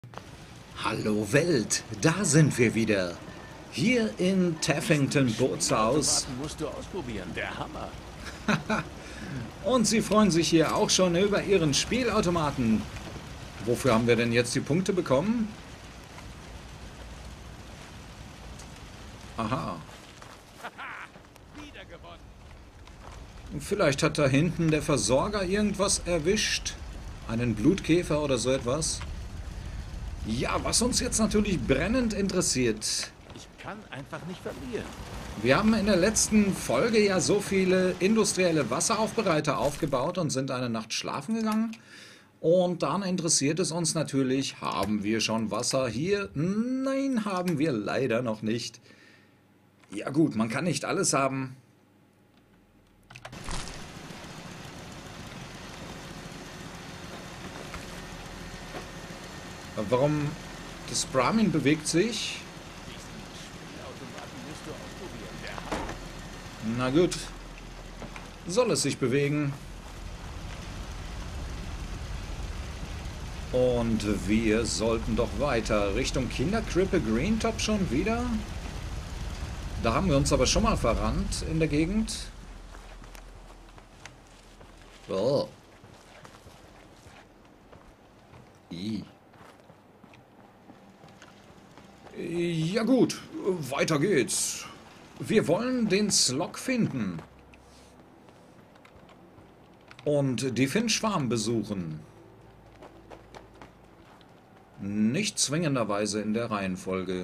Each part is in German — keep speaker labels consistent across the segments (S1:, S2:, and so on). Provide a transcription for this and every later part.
S1: Hallo Welt, da sind wir wieder. Hier in Taffington Bootshaus.
S2: Automaten musst du ausprobieren, der Hammer.
S1: Und Sie freuen sich hier auch schon über Ihren Spielautomaten. Wofür haben wir denn jetzt die Punkte bekommen? Aha.
S2: Wieder gewonnen.
S1: Vielleicht hat da hinten der Versorger irgendwas erwischt. Einen Blutkäfer oder so etwas. Ja, was uns jetzt natürlich brennend interessiert.
S2: Ich kann einfach nicht verlieren.
S1: Wir haben in der letzten Folge ja so viele industrielle Wasseraufbereiter aufgebaut und sind eine Nacht schlafen gegangen. Und dann interessiert es uns natürlich, haben wir schon Wasser hier? Nein, haben wir leider noch nicht. Ja gut, man kann nicht alles haben. Warum? Das Brahmin bewegt sich.
S2: Diesen Spielautomaten musst du ausprobieren, der Hammer.
S1: Na gut. Soll es sich bewegen? Und wir sollten doch weiter Richtung Kinderkrippe Greentop schon wieder. Da haben wir uns aber schon mal verrannt in der Gegend. Oh. I. Ja gut, weiter geht's. Wir wollen den Slog finden. Und die Finnschwarm besuchen. Nicht zwingenderweise in der Reihenfolge.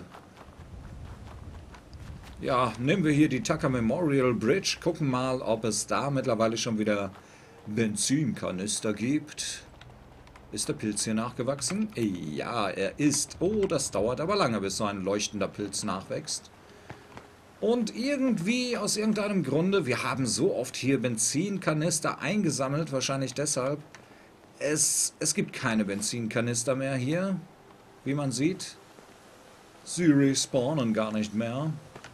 S1: Ja, nehmen wir hier die Tucker Memorial Bridge. Gucken mal, ob es da mittlerweile schon wieder Benzinkanister gibt. Ist der Pilz hier nachgewachsen? Ja, er ist. Oh, das dauert aber lange, bis so ein leuchtender Pilz nachwächst. Und irgendwie, aus irgendeinem Grunde, wir haben so oft hier Benzinkanister eingesammelt, wahrscheinlich deshalb. Es gibt keine Benzinkanister mehr hier, wie man sieht. Sie respawnen gar nicht mehr.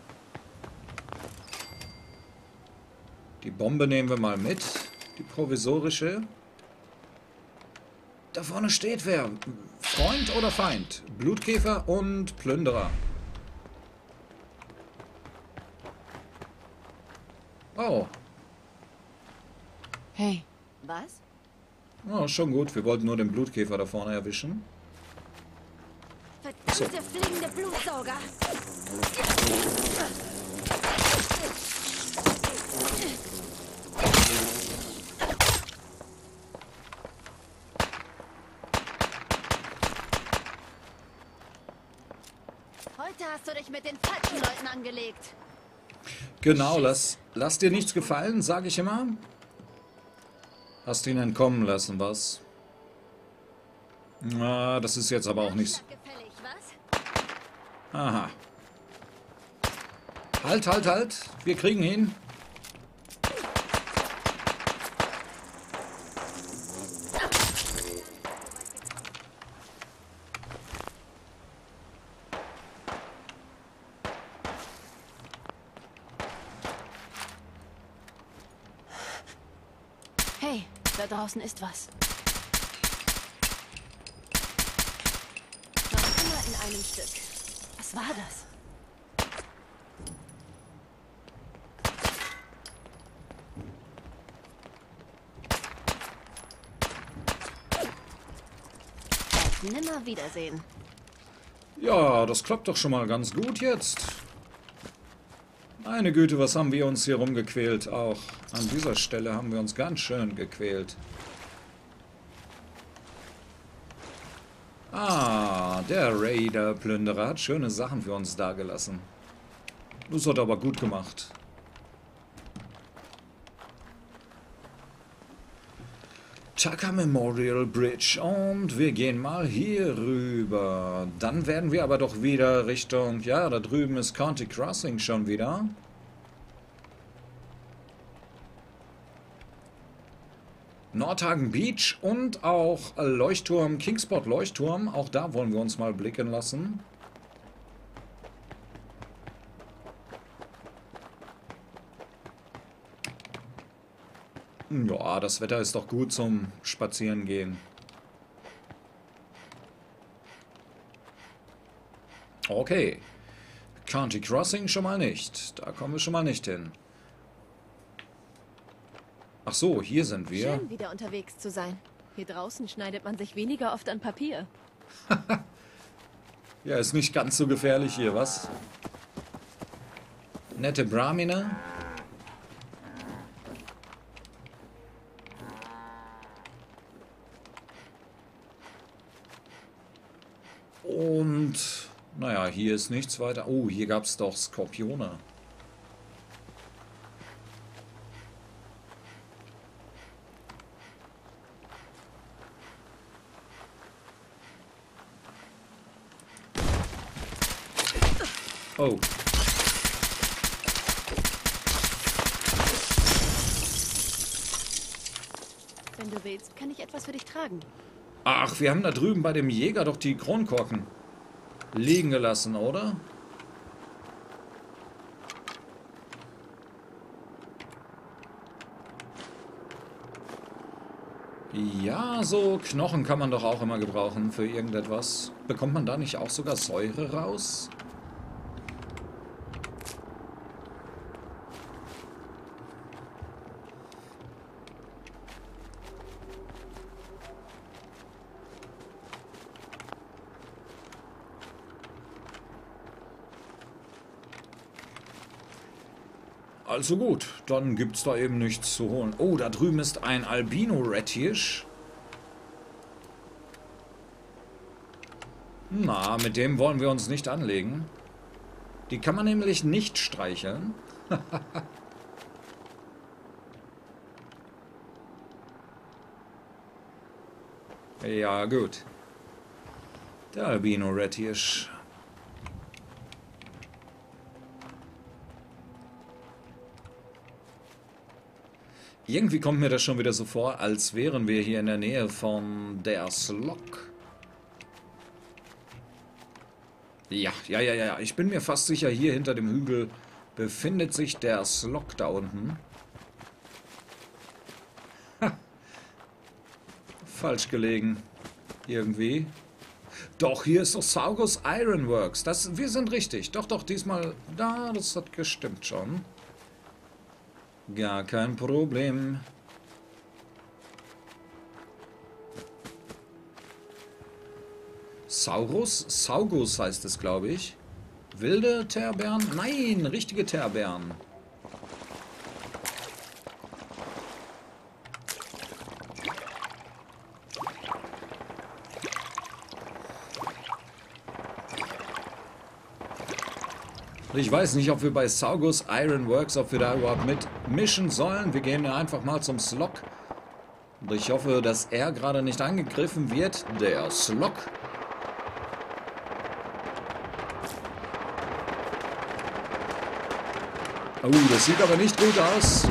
S1: Die Bombe nehmen wir mal mit, die provisorische. Da vorne steht wer. Freund oder Feind? Blutkäfer und Plünderer. Oh.
S3: Hey,
S4: Was?
S1: Oh, schon gut. Wir wollten nur den Blutkäfer da vorne erwischen.
S4: Verdammte fliegende Blutsauger! Heute hast du dich mit den falschen Leuten angelegt.
S1: Genau, lass dir nichts gefallen, sage ich immer. Hast ihn entkommen lassen, was? Na, das ist jetzt aber auch nicht...
S4: Gefällig, was?
S1: Aha. Halt, halt, halt. Wir kriegen ihn.
S3: hey, da draußen ist was.
S4: Noch immer in einem Stück.
S3: Was war das?
S4: Auf nimmer Wiedersehen.
S1: Ja, das klappt doch schon mal ganz gut jetzt. Meine Güte, was haben wir uns hier rumgequält auch. An dieser Stelle haben wir uns ganz schön gequält. Ah, der Raider-Plünderer hat schöne Sachen für uns dagelassen. Das hat er aber gut gemacht. Tucker Memorial Bridge und wir gehen mal hier rüber. Dann werden wir aber doch wieder Richtung... Ja, da drüben ist County Crossing schon wieder. Nordhagen Beach und auch Leuchtturm, Kingsport Leuchtturm. Auch da wollen wir uns mal blicken lassen. Ja, das Wetter ist doch gut zum Spazierengehen. Okay. County Crossing schon mal nicht. Da kommen wir schon mal nicht hin. Ach so, hier sind wir.
S3: Schön, wieder unterwegs zu sein. Hier draußen schneidet man sich weniger oft an Papier.
S1: Ja, ist nicht ganz so gefährlich hier, was? Nette Brahminer. Und, naja, hier ist nichts weiter. Oh, hier gab es doch Skorpione. Oh.
S3: Wenn du willst, kann ich etwas für dich tragen.
S1: Ach, wir haben da drüben bei dem Jäger doch die Kronkorken liegen gelassen, oder? Ja, so Knochen kann man doch auch immer gebrauchen für irgendetwas. Bekommt man da nicht auch sogar Säure raus? Also gut, dann gibt's da eben nichts zu holen. Oh, da drüben ist ein Albino-Rettich. Na, mit dem wollen wir uns nicht anlegen. Die kann man nämlich nicht streicheln. Ja, gut. Der Albino-Rettich. Irgendwie kommt mir das schon wieder so vor, als wären wir hier in der Nähe von der Slok. Ja. Ich bin mir fast sicher, hier hinter dem Hügel befindet sich der Slok da unten. Ha. Falsch gelegen. Irgendwie. Doch, hier ist doch Saugus Ironworks. Wir sind richtig. Doch, diesmal... Da, das hat gestimmt schon. Gar kein Problem. Saugus heißt es, glaube ich. Wilde Teerbären? Nein, richtige Teerbären. Ich weiß nicht, ob wir bei Saugus Ironworks, ob wir da überhaupt mitmischen sollen. Wir gehen einfach mal zum Slok. Und ich hoffe, dass er gerade nicht angegriffen wird. Der Slok. Oh, das sieht aber nicht gut aus.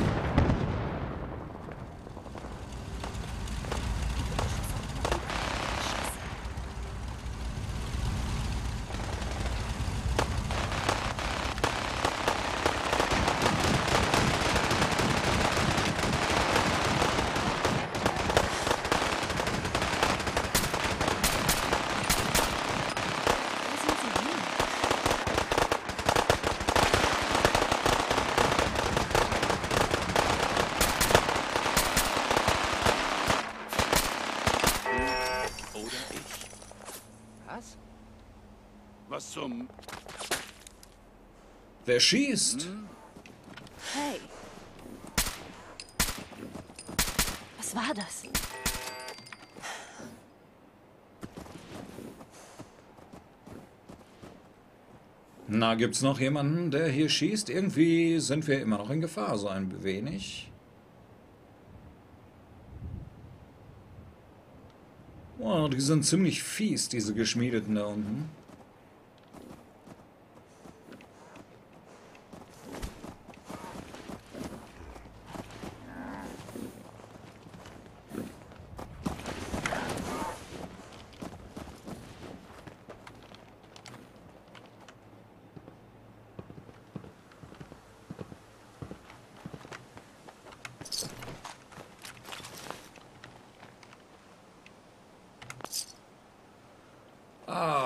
S3: Wo sind sie hin?
S2: Oder ich. Was? Was zum...
S1: Wer schießt?
S3: Hey. Was war das?
S1: Na, gibt's noch jemanden, der hier schießt? Irgendwie sind wir immer noch in Gefahr, so ein wenig. Wow, die sind ziemlich fies, diese Geschmiedeten da unten.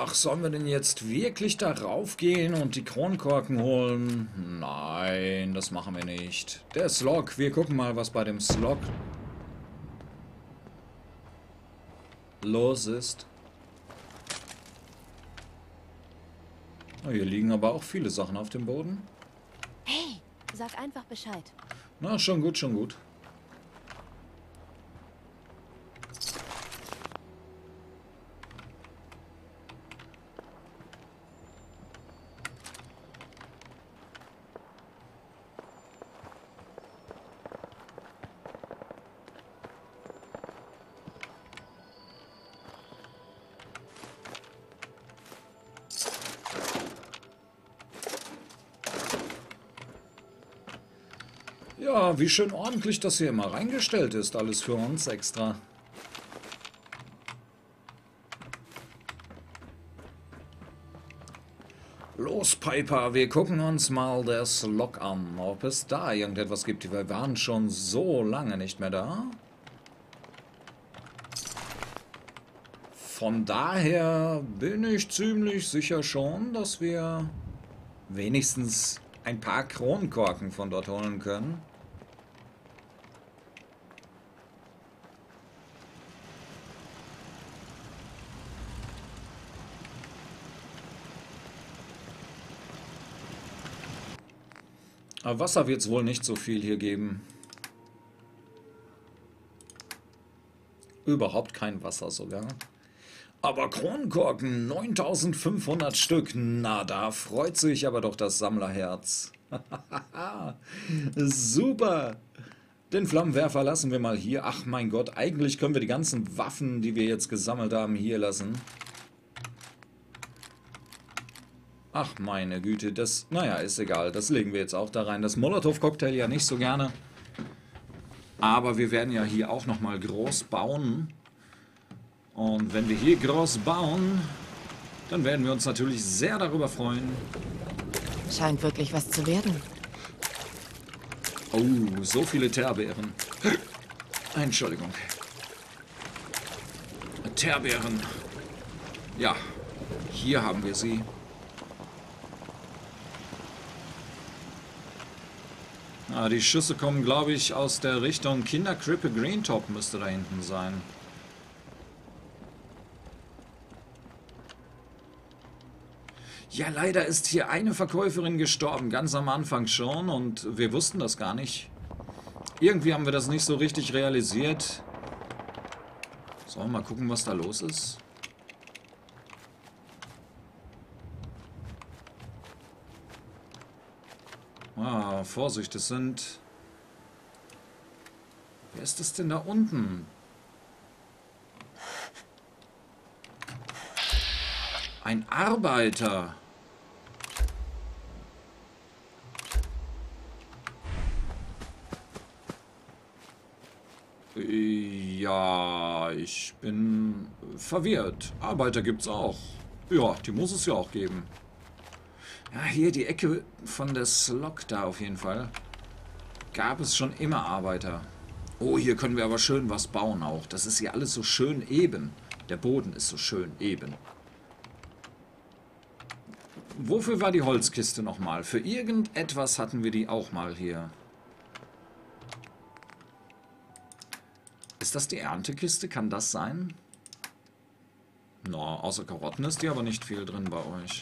S1: Ach, sollen wir denn jetzt wirklich darauf gehen und die Kronkorken holen? Nein, das machen wir nicht. Der Slog, wir gucken mal, was bei dem Slog los ist. Oh, hier liegen aber auch viele Sachen auf dem Boden.
S3: Hey, sag einfach Bescheid.
S1: Na, schon gut, schon gut. Ja, wie schön ordentlich das hier immer reingestellt ist. Alles für uns extra. Los, Piper, wir gucken uns mal das Log an, ob es da irgendetwas gibt. Wir waren schon so lange nicht mehr da. Von daher bin ich ziemlich sicher schon, dass wir wenigstens ein paar Kronkorken von dort holen können. Aber Wasser wird es wohl nicht so viel hier geben. Überhaupt kein Wasser sogar. Aber Kronkorken, 9500 Stück. Na, da freut sich aber doch das Sammlerherz. Super. Den Flammenwerfer lassen wir mal hier. Ach mein Gott, eigentlich können wir die ganzen Waffen, die wir jetzt gesammelt haben, hier lassen. Ach meine Güte, das, naja, ist egal. Das legen wir jetzt auch da rein. Das Molotow-Cocktail ja nicht so gerne. Aber wir werden ja hier auch nochmal groß bauen. Und wenn wir hier groß bauen, dann werden wir uns natürlich sehr darüber freuen.
S3: Scheint wirklich was zu werden.
S1: Oh, so viele Teerbeeren. Entschuldigung. Teerbeeren. Ja, hier haben wir sie. Ah, die Schüsse kommen, glaube ich, aus der Richtung Kinderkrippe Greentop müsste da hinten sein. Ja, leider ist hier eine Verkäuferin gestorben, ganz am Anfang schon, und wir wussten das gar nicht. Irgendwie haben wir das nicht so richtig realisiert. Sollen wir mal gucken, was da los ist? Ah, Vorsicht, es sind... Wer ist das denn da unten? Ein Arbeiter. Ja, ich bin verwirrt. Arbeiter gibt's auch. Ja, die muss es ja auch geben. Ja, hier die Ecke von der Slok da auf jeden Fall. Gab es schon immer Arbeiter. Oh, hier können wir aber schön was bauen auch. Das ist hier alles so schön eben. Der Boden ist so schön eben. Wofür war die Holzkiste nochmal? Für irgendetwas hatten wir die auch mal hier. Ist das die Erntekiste? Kann das sein? Na, außer Karotten ist hier aber nicht viel drin bei euch.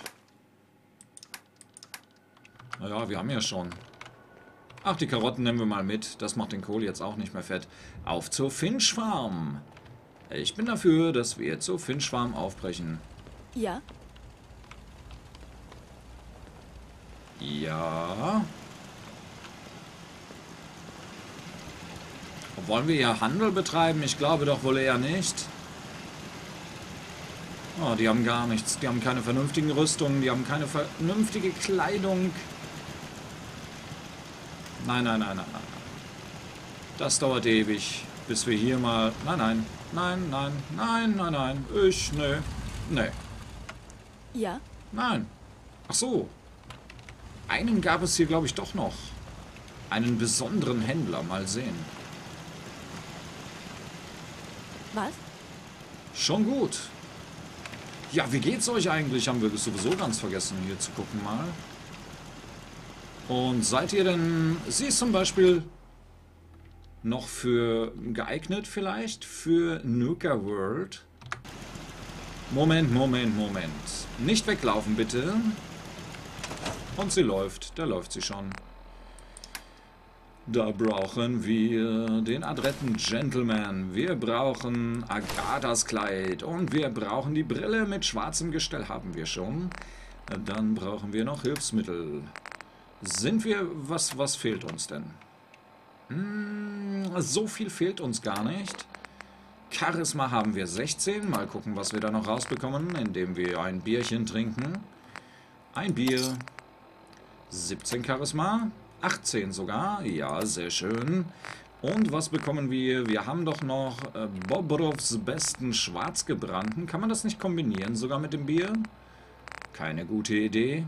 S1: Naja, wir haben ja schon. Ach, die Karotten nehmen wir mal mit. Das macht den Kohl jetzt auch nicht mehr fett. Auf zur Finch Farm. Ich bin dafür, dass wir zur Finch Farm aufbrechen.
S3: Ja?
S1: Ja. Wollen wir hier Handel betreiben? Ich glaube doch wohl eher nicht. Oh, die haben gar nichts. Die haben keine vernünftigen Rüstungen. Die haben keine vernünftige Kleidung. Nein, nein, nein, nein, nein. Das dauert ewig, bis wir hier mal... Nein, nein, nein, nein, nein, nein, nein. Nee, nee.
S3: Ja?
S1: Nein. Ach so. Einen gab es hier, glaube ich, doch noch. Einen besonderen Händler. Mal sehen.
S3: Was?
S1: Schon gut. Ja, wie geht's euch eigentlich? Haben wir sowieso ganz vergessen, hier zu gucken mal. Und seid ihr denn... Sie ist zum Beispiel noch für... geeignet vielleicht? Für Nuka World? Moment. Nicht weglaufen, bitte. Und sie läuft. Da läuft sie schon. Da brauchen wir den adretten Gentleman. Wir brauchen Agathas Kleid. Und wir brauchen die Brille mit schwarzem Gestell. Haben wir schon. Dann brauchen wir noch Hilfsmittel. Sind wir... Was fehlt uns denn? So viel fehlt uns gar nicht. Charisma haben wir 16. Mal gucken, was wir da noch rausbekommen, indem wir ein Bierchen trinken. Ein Bier. 17 Charisma. 18 sogar. Ja, sehr schön. Und was bekommen wir? Wir haben doch noch Bobrovs besten Schwarzgebrannten. Kann man das nicht kombinieren, sogar mit dem Bier? Keine gute Idee.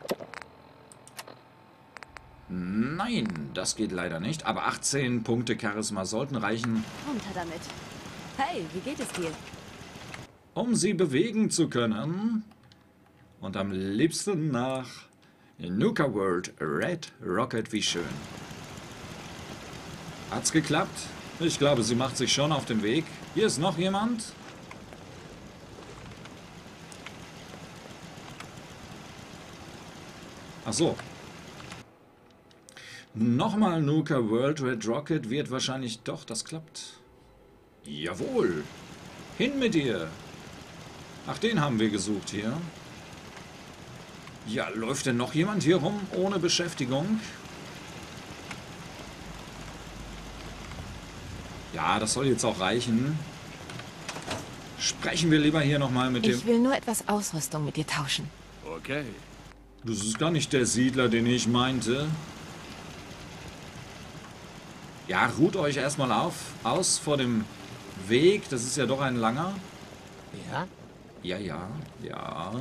S1: Nein, das geht leider nicht. Aber 18 Punkte Charisma sollten reichen.
S3: Runter damit. Hey, wie geht es dir?
S1: Um sie bewegen zu können. Und am liebsten nach Nuka World Red Rocket. Wie schön. Hat's geklappt? Ich glaube, sie macht sich schon auf den Weg. Hier ist noch jemand. Ach so. Nochmal Nuka World Red Rocket wird wahrscheinlich doch, das klappt. Jawohl. Hin mit dir. Ach, den haben wir gesucht hier. Ja, läuft denn noch jemand hier rum ohne Beschäftigung? Ja, das soll jetzt auch reichen. Sprechen wir lieber hier nochmal mit dem...
S3: Ich will nur etwas Ausrüstung mit dir tauschen.
S2: Okay.
S1: Das ist gar nicht der Siedler, den ich meinte. Ja, ruht euch erstmal aus vor dem Weg. Das ist ja doch ein langer.
S5: Ja?
S1: Ja.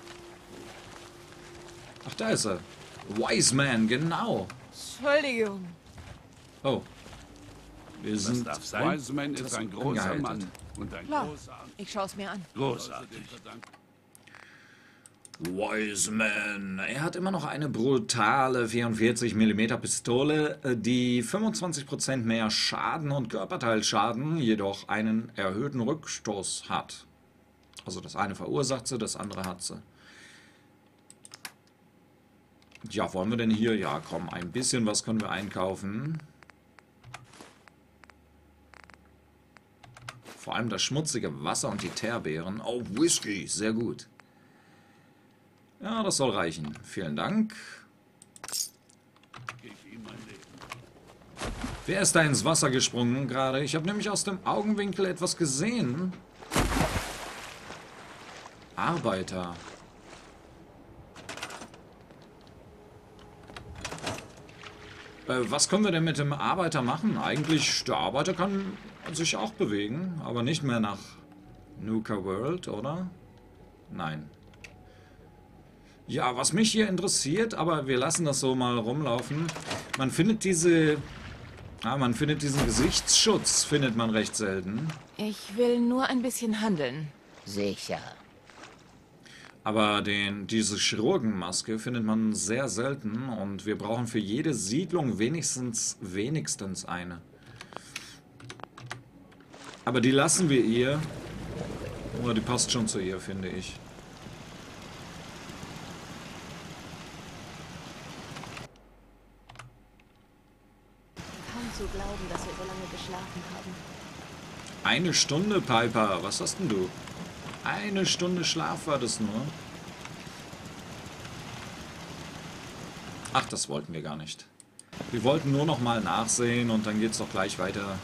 S1: Ach, da ist er. Wise Man, genau.
S3: Entschuldigung.
S1: Oh. Wir
S2: Das
S1: sind...
S2: darf sein. Wiseman ist ein großer
S1: angehalten.
S2: Mann. Und ein
S3: Klar.
S2: großartig.
S3: Ich schaue es mir an.
S2: Großartig.
S1: Wise Man. Er hat immer noch eine brutale 44 mm Pistole, die 25% mehr Schaden und Körperteilschaden, jedoch einen erhöhten Rückstoß hat. Also das eine verursacht sie, das andere hat sie. Ja, wollen wir denn hier? Ja, komm, ein bisschen was können wir einkaufen. Vor allem das schmutzige Wasser und die Teerbeeren. Oh, Whisky, sehr gut. Ja, das soll reichen. Vielen Dank.
S2: Gib ihm mein Leben.
S1: Wer ist da ins Wasser gesprungen gerade? Ich habe nämlich aus dem Augenwinkel etwas gesehen. Arbeiter. Was können wir denn mit dem Arbeiter machen? Eigentlich, der Arbeiter kann sich auch bewegen, aber nicht mehr nach Nuka World, oder? Nein. Ja, was mich hier interessiert, aber wir lassen das so mal rumlaufen. Man findet diesen Gesichtsschutz, findet man recht selten.
S3: Ich will nur ein bisschen handeln.
S5: Sicher.
S1: Aber diese Chirurgenmaske findet man sehr selten und wir brauchen für jede Siedlung wenigstens eine. Aber die lassen wir ihr. Oder die passt schon zu ihr, finde ich.
S3: Kaum zu glauben, dass wir so lange geschlafen haben.
S1: 1 Stunde, Piper. Was hast denn du? 1 Stunde Schlaf war das nur. Ach, das wollten wir gar nicht. Wir wollten nur noch mal nachsehen und dann geht's doch gleich weiter.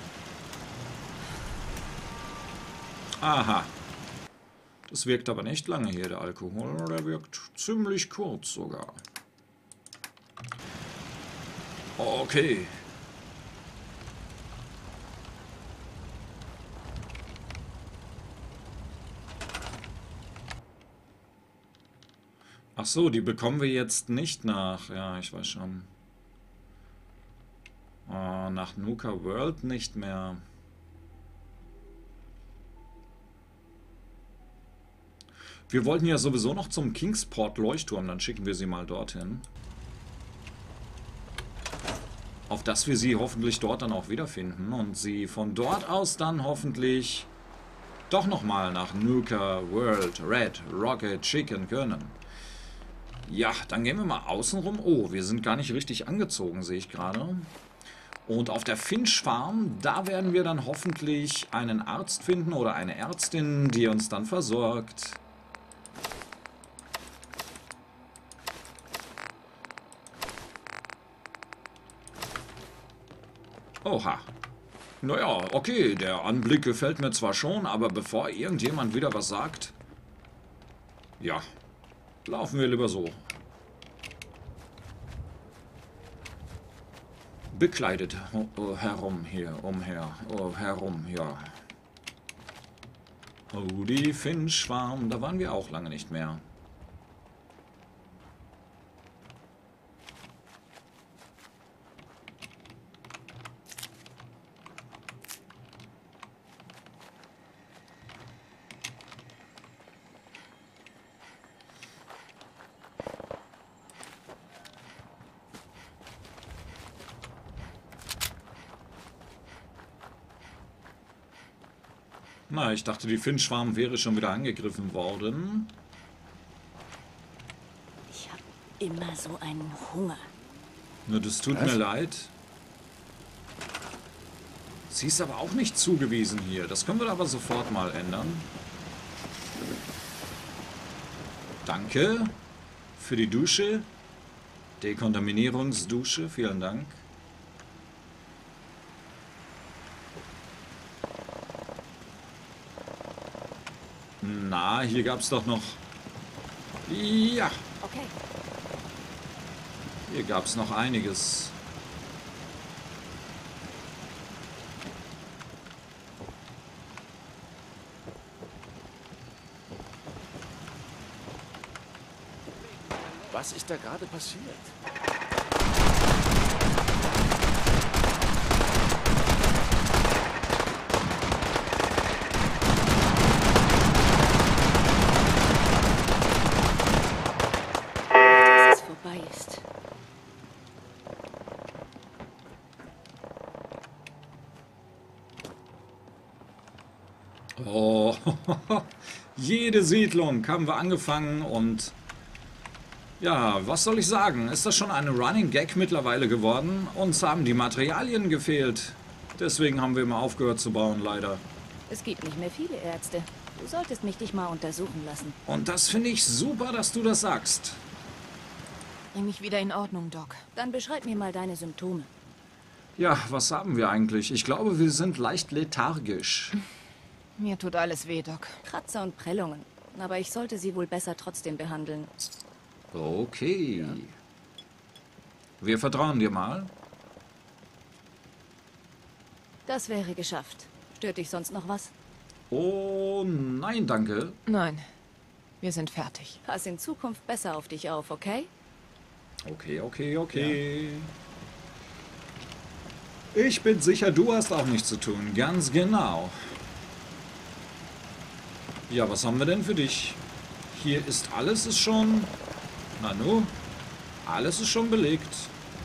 S1: Aha. Das wirkt aber nicht lange hier, der Alkohol. Der wirkt ziemlich kurz sogar. Okay. Ach so, die bekommen wir jetzt nicht nach... Ja, ich weiß schon. Nach Nuka World nicht mehr. Wir wollten ja sowieso noch zum Kingsport Leuchtturm, dann schicken wir sie mal dorthin. Auf dass wir sie hoffentlich dort dann auch wiederfinden und sie von dort aus dann hoffentlich doch nochmal nach Nuka World Red Rocket schicken können. Ja, dann gehen wir mal außen rum. Oh, wir sind gar nicht richtig angezogen, sehe ich gerade. Und auf der Finch Farm, da werden wir dann hoffentlich einen Arzt finden oder eine Ärztin, die uns dann versorgt. Oha. Naja, okay, der Anblick gefällt mir zwar schon, aber bevor irgendjemand wieder was sagt, ja, laufen wir lieber so. Bekleidet herum hier, umher, herum, ja. Oh, die Finch Farm, da waren wir auch lange nicht mehr. Na, ich dachte, die Finch Farm wäre schon wieder angegriffen worden.
S3: Ich habe immer so einen Hunger.
S1: Na, das tut mir leid. Sie ist aber auch nicht zugewiesen hier. Das können wir aber sofort mal ändern. Danke für die Dusche. Dekontaminierungsdusche. Vielen Dank. Na, hier gab es doch noch... Ja,
S3: Okay.
S1: hier gab es noch einiges.
S2: Was ist da gerade passiert?
S3: Dass es vorbei ist.
S1: Oh, jede Siedlung haben wir angefangen und ja, was soll ich sagen? Ist das schon eine Running Gag mittlerweile geworden? Uns haben die Materialien gefehlt. Deswegen haben wir immer aufgehört zu bauen, leider.
S3: Es gibt nicht mehr viele Ärzte. Du solltest mich dich mal untersuchen lassen.
S1: Und das finde ich super, dass du das sagst.
S3: Bring mich wieder in Ordnung, Doc. Dann beschreib mir mal deine Symptome.
S1: Ja, was haben wir eigentlich? Ich glaube, wir sind leicht lethargisch.
S6: Mir tut alles weh, Doc.
S3: Kratzer und Prellungen. Aber ich sollte sie wohl besser trotzdem behandeln.
S1: Okay. Wir vertrauen dir mal.
S3: Das wäre geschafft. Stört dich sonst noch was?
S1: Oh, nein, danke.
S6: Nein, wir sind fertig.
S3: Pass in Zukunft besser auf dich auf, okay?
S1: Okay, okay, okay. Ich bin sicher, du hast auch nichts zu tun. Ganz genau. Ja, was haben wir denn für dich? Hier ist alles ist schon... Nanu, alles ist schon belegt.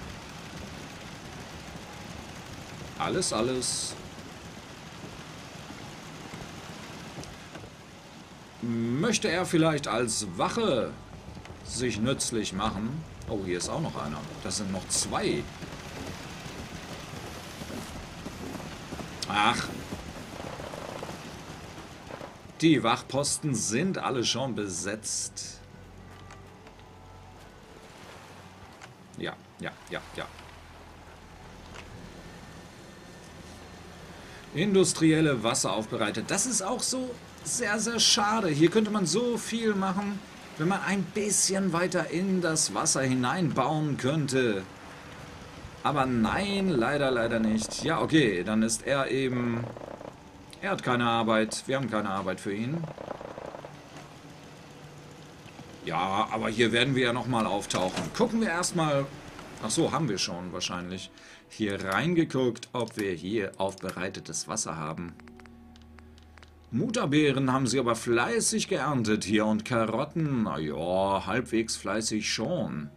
S1: Alles. Möchte er vielleicht als Wache sich nützlich machen? Oh, hier ist auch noch einer. Das sind noch zwei. Ach. Die Wachposten sind alle schon besetzt. Ja. Industrielle Wasser aufbereitet. Das ist auch so sehr, sehr schade. Hier könnte man so viel machen, wenn man ein bisschen weiter in das Wasser hineinbauen könnte. Aber nein, leider nicht. Ja, okay, dann ist er eben... Er hat keine Arbeit. Wir haben keine Arbeit für ihn. Ja, aber hier werden wir ja nochmal auftauchen. Gucken wir erstmal... Ach so, haben wir schon wahrscheinlich. Hier reingeguckt, ob wir hier aufbereitetes Wasser haben. Mutterbeeren haben sie aber fleißig geerntet hier und Karotten, naja, halbwegs fleißig schon.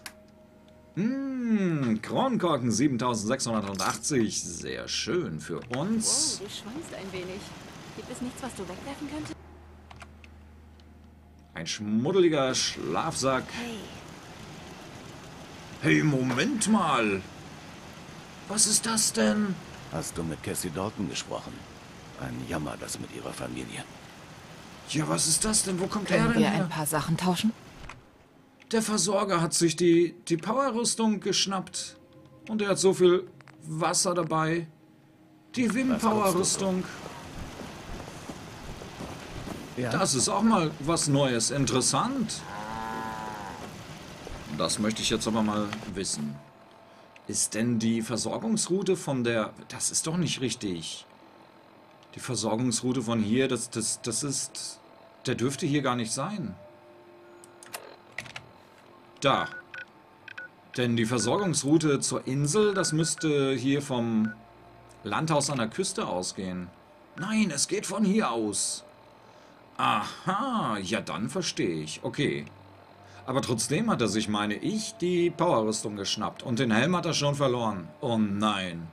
S1: Kronkorken 7680, sehr schön für uns.
S3: Wow, du schwankst ein wenig. Gibt es nichts, was du wegwerfen könntest?
S1: Ein schmuddeliger Schlafsack.
S3: Hey,
S1: Hey, Moment mal. Was ist das denn?
S2: Hast du mit Cassie Dalton gesprochen? Ein Jammer, das mit ihrer Familie.
S1: Ja, was ist das denn? Wo kommt er
S6: Können
S1: denn
S6: wir
S1: her?
S6: ein paar Sachen tauschen?
S1: Der Versorger hat sich die Power-Rüstung geschnappt. Und er hat so viel Wasser dabei. Die Wim-Power-Rüstung.
S2: Ja?
S1: Das ist auch mal was Neues. Interessant. Das möchte ich jetzt aber mal wissen. Ist denn die Versorgungsroute von der... Das ist doch nicht richtig. Die Versorgungsroute von hier, das ist... Der dürfte hier gar nicht sein. Da. Denn die Versorgungsroute zur Insel, das müsste hier vom Landhaus an der Küste ausgehen. Nein, es geht von hier aus. Aha, ja dann verstehe ich. Okay. Aber trotzdem hat er sich, meine ich, die Powerrüstung geschnappt. Und den Helm hat er schon verloren. Oh nein.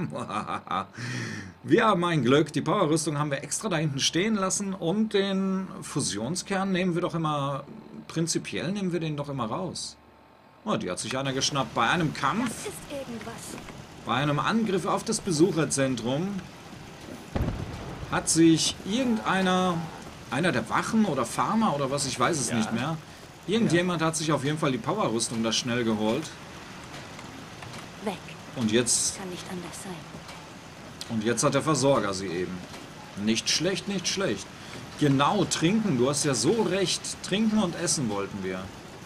S1: Wir haben ein Glück. Die Powerrüstung haben wir extra da hinten stehen lassen. Und den Fusionskern nehmen wir doch immer... Prinzipiell nehmen wir den doch immer raus. Oh, die hat sich einer geschnappt. Bei einem Kampf,
S3: das ist irgendwas.
S1: bei einem Angriff auf das Besucherzentrum, hat sich irgendeiner, einer der Wachen oder Farmer oder was, ich weiß es nicht mehr, irgendjemand hat sich auf jeden Fall die Powerrüstung da schnell geholt.
S3: Weg.
S1: Und jetzt,
S3: Kann nicht anders sein.
S1: und jetzt hat der Versorger sie eben. Nicht schlecht, nicht schlecht. Genau, trinken, du hast ja so recht. Trinken und essen wollten wir.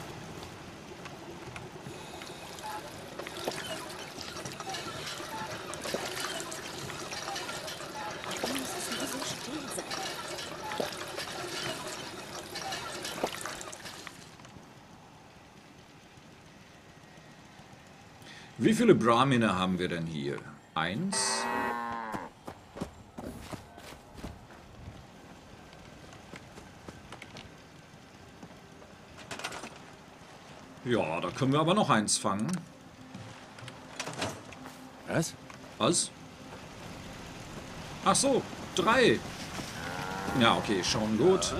S3: Warum muss es immer so still sein?
S1: Wie viele Brahminer haben wir denn hier? 1. Ja, da können wir aber noch eins fangen.
S2: Was?
S1: Was? Ach so, 3. Ja, okay, schon gut.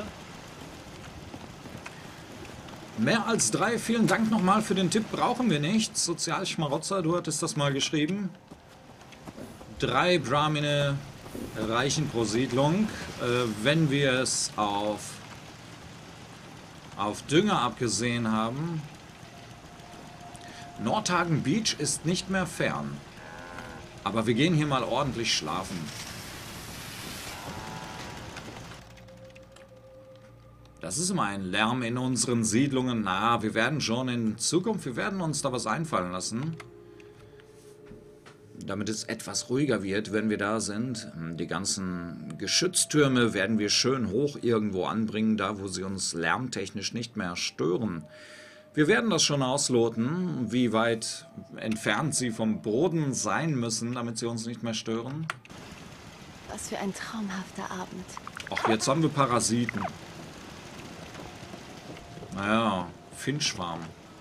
S1: Mehr als 3. Vielen Dank nochmal für den Tipp. Brauchen wir nicht. Sozialschmarotzer, du hattest das mal geschrieben. 3 Brahmine reichen pro Siedlung. Wenn wir es auf Dünger abgesehen haben. Nordhagen Beach ist nicht mehr fern. Aber wir gehen hier mal ordentlich schlafen. Das ist immer ein Lärm in unseren Siedlungen. Na, wir werden schon in Zukunft, wir werden uns da was einfallen lassen. Damit es etwas ruhiger wird, wenn wir da sind. Die ganzen Geschütztürme werden wir schön hoch irgendwo anbringen, da wo sie uns lärmtechnisch nicht mehr stören. Wir werden das schon ausloten, wie weit entfernt sie vom Boden sein müssen, damit sie uns nicht mehr stören.
S3: Was für ein traumhafter Abend.
S1: Ach, jetzt haben wir Parasiten. Naja, Finchschwarm.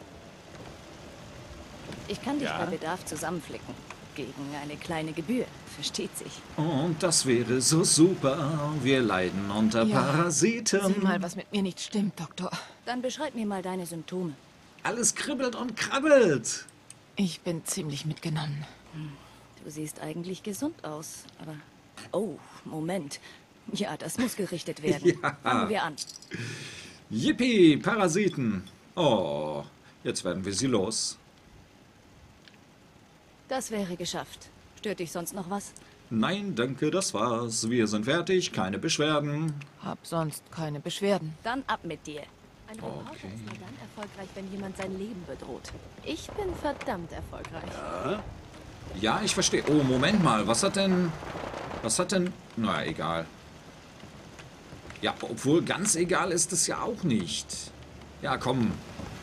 S3: Ich kann dich bei Bedarf zusammenflicken. Gegen eine kleine Gebühr. Versteht sich.
S1: Und das wäre so super. Wir leiden unter
S6: Ja.
S1: Parasiten.
S6: Sieh mal, was mit mir nicht stimmt, Doktor.
S3: Dann beschreib mir mal deine Symptome.
S1: Alles kribbelt und krabbelt.
S6: Ich bin ziemlich mitgenommen.
S3: Du siehst eigentlich gesund aus, aber... Oh, Moment. Ja, das muss gerichtet werden.
S1: Ja.
S3: Fangen wir an.
S1: Yippie, Parasiten. Oh, jetzt werden wir sie los.
S3: Das wäre geschafft. Stört dich sonst noch was?
S1: Nein, danke, das war's. Wir sind fertig, keine Beschwerden.
S6: Hab sonst keine Beschwerden.
S3: Dann ab mit dir. Ein Reporter
S1: Okay.
S3: ist nur dann erfolgreich, wenn jemand sein Leben bedroht. Ich bin verdammt erfolgreich.
S1: Ja, ich verstehe. Oh, Moment mal, was hat denn... Na, egal. Ja, obwohl ganz egal ist es ja auch nicht. Ja, komm.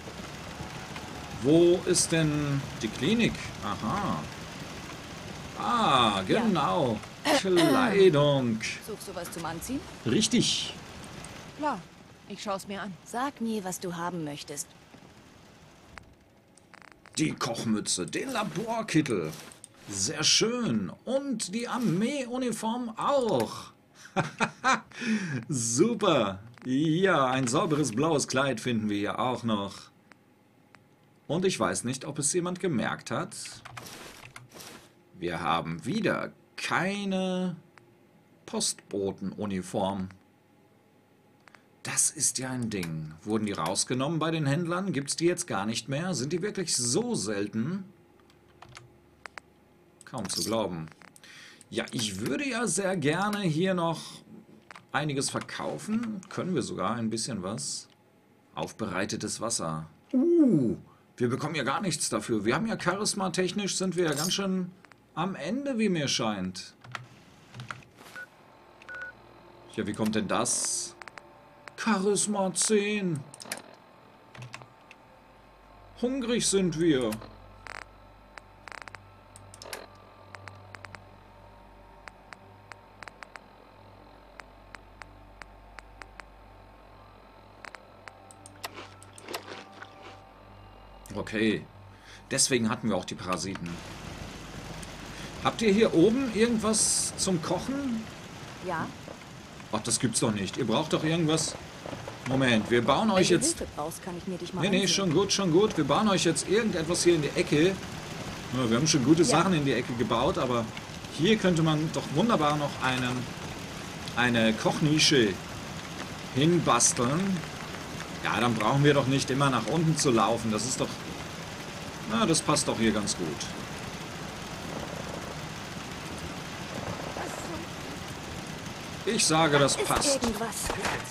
S1: Wo ist denn die Klinik? Aha. Ah, genau. Kleidung.
S3: Suchst du was zum Anziehen?
S1: Richtig.
S6: Klar, ich schaue es mir an.
S3: Sag mir, was du haben möchtest.
S1: Die Kochmütze, den Laborkittel. Sehr schön. Und die Armeeuniform auch. Super. Ja, ein sauberes blaues Kleid finden wir hier auch noch. Und ich weiß nicht, ob es jemand gemerkt hat. Wir haben wieder keine Postbotenuniform. Das ist ja ein Ding. Wurden die rausgenommen bei den Händlern? Gibt es die jetzt gar nicht mehr? Sind die wirklich so selten? Kaum zu glauben. Ja, ich würde ja sehr gerne hier noch einiges verkaufen. Können wir sogar ein bisschen was. Aufbereitetes Wasser. Wir bekommen ja gar nichts dafür. Wir haben ja charismatechnisch, sind wir ja ganz schön am Ende, wie mir scheint. Ja, wie kommt denn das? Charisma 10. Hungrig sind wir. Okay. Deswegen hatten wir auch die Parasiten. Habt ihr hier oben irgendwas zum Kochen?
S3: Ja.
S1: Ach, das gibt's doch nicht. Ihr braucht doch irgendwas. Moment, wir bauen
S3: Wenn
S1: euch
S3: du
S1: jetzt...
S3: Hilfe brauchst, kann ich mir dich mal
S1: Nee,
S3: ansehen.
S1: schon gut, schon gut. Wir bauen euch jetzt irgendetwas hier in die Ecke. Ja, wir haben schon gute Sachen in die Ecke gebaut, aber hier könnte man doch wunderbar noch eine Kochnische hinbasteln. Ja, dann brauchen wir doch nicht immer nach unten zu laufen. Das ist doch... Na, das passt doch hier ganz gut. Ich sage, das
S3: Ist
S1: passt.
S3: irgendwas.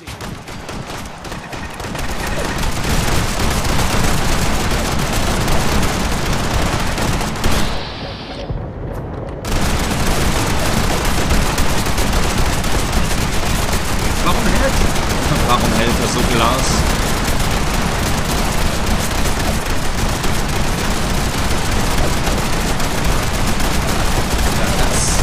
S1: Warum hält er so Glas? Ja, das.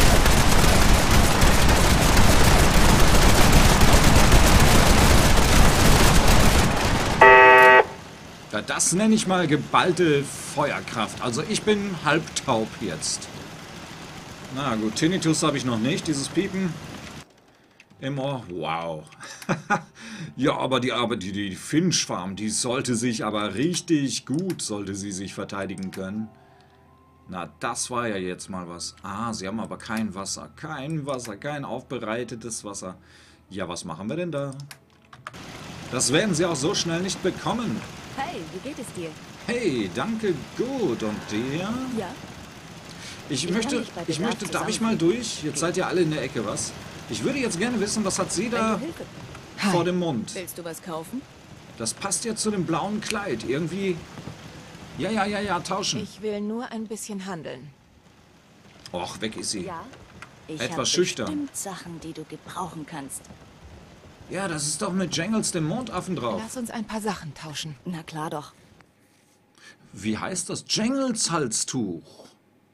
S1: Ja, das nenne ich mal geballte Feuerkraft. Also ich bin halbtaub jetzt. Na gut, Tinnitus habe ich noch nicht, dieses Piepen. Im Ohr. Wow. Ja, aber die Finch-Farm, die sollte sich aber richtig gut, sollte sie sich verteidigen können. Na, das war ja jetzt mal was. Ah, sie haben aber kein Wasser. Kein Wasser, kein aufbereitetes Wasser. Ja, was machen wir denn da? Das werden sie auch so schnell nicht bekommen.
S3: Hey, wie geht es dir?
S1: Hey, danke, gut. Und der?
S3: Ja.
S1: Ich
S3: kann
S1: möchte,
S3: dich bei Bedarf
S1: darf ich mal durch? Jetzt seid ihr alle in der Ecke, was? Ich würde jetzt gerne wissen, was hat sie
S3: Wenn
S1: da
S3: du Hilfe
S1: vor dem Mund?
S3: willst du was kaufen?
S1: Das passt ja zu dem blauen Kleid. Irgendwie... Ja, tauschen.
S6: Ich will nur ein bisschen handeln.
S1: Och, weg ist sie.
S3: Ja. Ich
S1: Etwas
S3: hab
S1: schüchtern.
S3: bestimmt Sachen, die du gebrauchen kannst.
S1: Ja, das ist doch mit Jangles, dem Mondaffen, drauf.
S6: Lass uns ein paar Sachen tauschen.
S3: Na klar doch.
S1: Wie heißt das? Jangles Halstuch.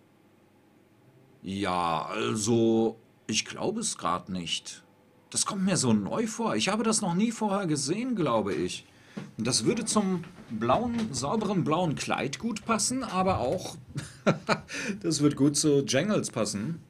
S1: Ja, also... Ich glaube es gerade nicht. Das kommt mir so neu vor. Ich habe das noch nie vorher gesehen, glaube ich. Und das würde zum sauberen blauen Kleid gut passen, aber auch... das wird gut zu Jangles passen.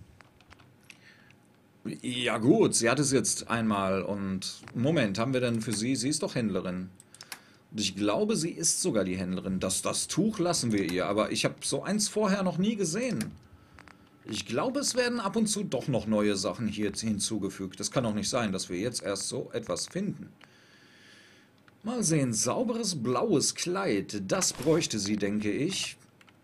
S1: Ja gut, sie hat es jetzt einmal und... Moment, haben wir denn für sie? Sie ist doch Händlerin. Und ich glaube, sie ist sogar die Händlerin. Das Tuch lassen wir ihr, aber ich habe so eins vorher noch nie gesehen. Ich glaube, es werden ab und zu doch noch neue Sachen hier hinzugefügt. Das kann doch nicht sein, dass wir jetzt erst so etwas finden. Mal sehen, sauberes blaues Kleid, das bräuchte sie, denke ich.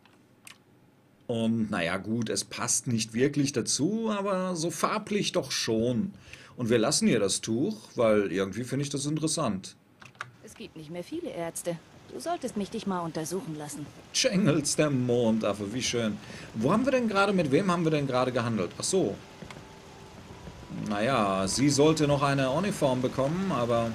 S1: Und naja gut, es passt nicht wirklich dazu, aber so farblich doch schon. Und wir lassen ihr das Tuch, weil irgendwie finde ich das interessant.
S3: Es gibt nicht mehr viele Ärzte. Du solltest mich dich mal untersuchen lassen.
S1: Jangles, der Mondaffe, wie schön. Wo haben wir denn gerade, mit wem haben wir denn gerade gehandelt? Ach so. Naja, sie sollte noch eine Uniform bekommen, aber...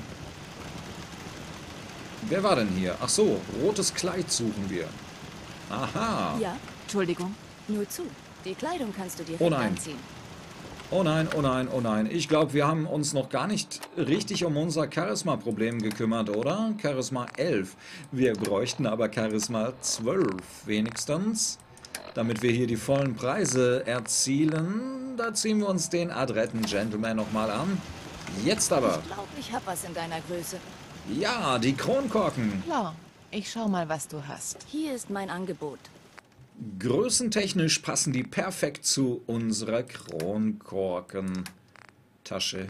S1: Wer war denn hier? Ach so, rotes Kleid suchen wir. Aha.
S3: Ja,
S6: Entschuldigung.
S3: nur zu. Die Kleidung kannst du direkt
S1: Oh nein.
S3: anziehen.
S1: Oh nein, oh nein, oh nein. Ich glaube, wir haben uns noch gar nicht richtig um unser Charisma-Problem gekümmert, oder? Charisma 11. Wir bräuchten aber Charisma 12 wenigstens, damit wir hier die vollen Preise erzielen. Da ziehen wir uns den adretten Gentleman nochmal an. Jetzt aber.
S3: Ich glaube, ich habe was in deiner Größe.
S1: Ja, die Kronkorken.
S6: Klar, ich schau mal, was du hast.
S3: Hier ist mein Angebot.
S1: Größentechnisch passen die perfekt zu unserer Kronkorkentasche.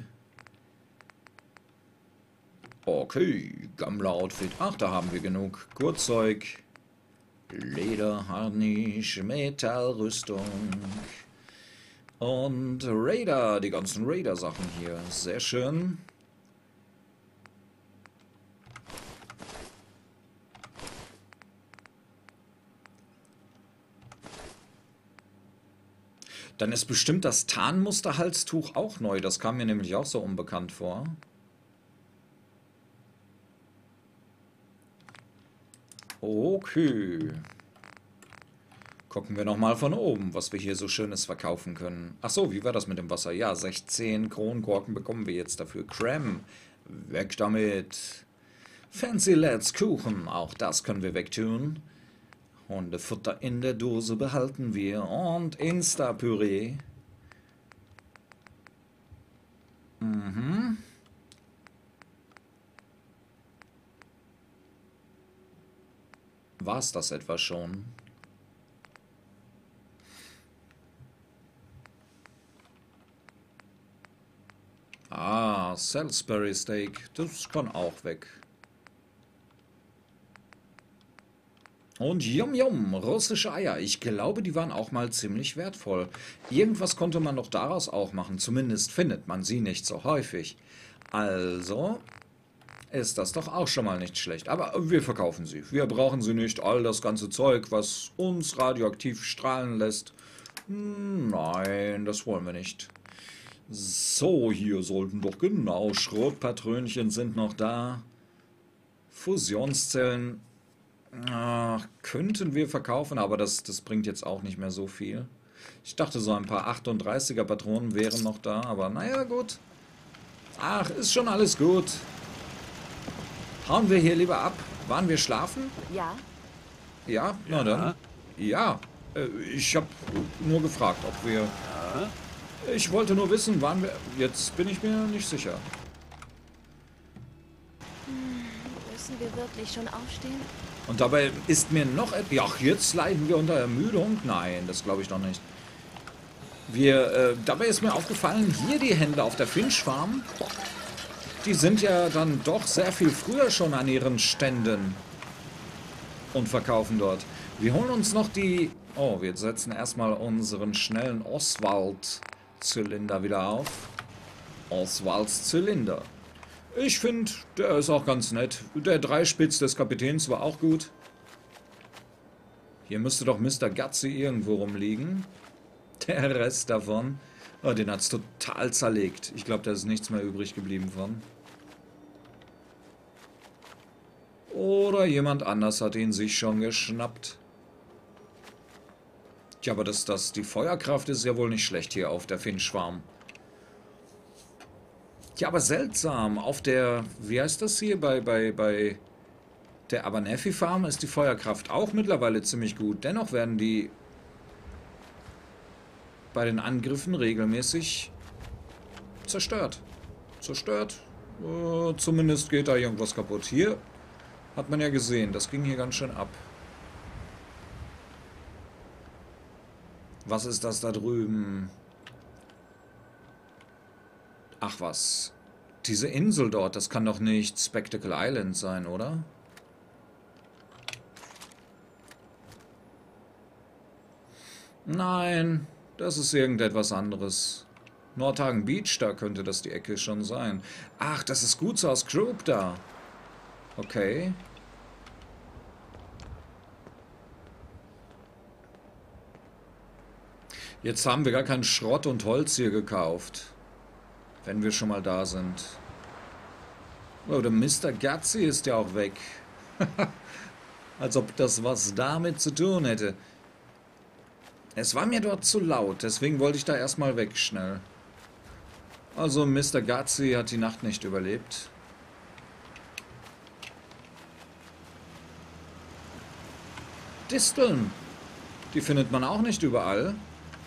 S1: Okay, Gammler-Outfit. Ach, da haben wir genug. Gurtzeug, Leder, Harnisch, Metallrüstung und Raider. Die ganzen Raider-Sachen hier. Sehr schön. Dann ist bestimmt das Tarnmusterhalstuch auch neu. Das kam mir nämlich auch so unbekannt vor. Okay. Gucken wir nochmal von oben, was wir hier so Schönes verkaufen können. Ach so, wie war das mit dem Wasser? Ja, 16 Kronkorken bekommen wir jetzt dafür. Cram. Weg damit. Fancy Lads Kuchen. Auch das können wir wegtun. Hundefutter in der Dose behalten wir. Und Insta-Püree. Mhm. War's das etwa schon? Ah, Salisbury Steak. Das kann auch weg. Und Yum Yum, russische Eier. Ich glaube, die waren auch mal ziemlich wertvoll. Irgendwas konnte man doch daraus auch machen. Zumindest findet man sie nicht so häufig. Also ist das doch auch schon mal nicht schlecht. Aber wir verkaufen sie. Wir brauchen sie nicht. All das ganze Zeug, was uns radioaktiv strahlen lässt. Nein, das wollen wir nicht. So, hier sollten doch genau Schrotpatrönchen sind noch da. Fusionszellen. Ach, könnten wir verkaufen, aber das bringt jetzt auch nicht mehr so viel. Ich dachte, so ein paar 38er Patronen wären noch da, aber naja, gut. Ach, ist schon alles gut. Hauen wir hier lieber ab. Waren wir schlafen?
S3: Ja?
S1: Ja, na dann. Ja, ich habe nur gefragt, ob wir... Ich wollte nur wissen, waren wir... Jetzt bin ich mir nicht sicher.
S3: Müssen wir wirklich schon aufstehen?
S1: Und dabei ist mir noch... Ja, jetzt leiden wir unter Ermüdung? Nein, das glaube ich doch nicht. Dabei ist mir aufgefallen, hier die Händler auf der Finch Farm, die sind ja dann doch sehr viel früher schon an ihren Ständen und verkaufen dort. Wir holen uns noch die... Oh, wir setzen erstmal unseren schnellen Oswald-Zylinder wieder auf. Oswalds Zylinder. Ich finde, der ist auch ganz nett. Der Dreispitz des Kapitäns war auch gut. Hier müsste doch Mr. Gutsy irgendwo rumliegen. Der Rest davon. Oh, den hat es total zerlegt. Ich glaube, da ist nichts mehr übrig geblieben von. Oder jemand anders hat ihn sich schon geschnappt. Tja, aber die Feuerkraft ist ja wohl nicht schlecht hier auf der Finch Farm. Ja, aber seltsam. Auf der, wie heißt das hier, bei der Abernethy Farm ist die Feuerkraft auch mittlerweile ziemlich gut. Dennoch werden die bei den Angriffen regelmäßig zerstört. Zumindest geht da irgendwas kaputt. Hier hat man ja gesehen, das ging hier ganz schön ab. Was ist das da drüben? Ach was. Diese Insel dort, das kann doch nicht Spectacle Island sein, oder? Nein, das ist irgendetwas anderes. Nordhagen Beach, da könnte das die Ecke schon sein. Ach, das ist gut so aus Group da. Okay. Jetzt haben wir gar keinen Schrott und Holz hier gekauft. Wenn wir schon mal da sind. Oh, der Mr. Gutsy ist ja auch weg. Als ob das was damit zu tun hätte. Es war mir dort zu laut, deswegen wollte ich da erstmal weg schnell. Also Mr. Gazzi hat die Nacht nicht überlebt. Disteln. Die findet man auch nicht überall.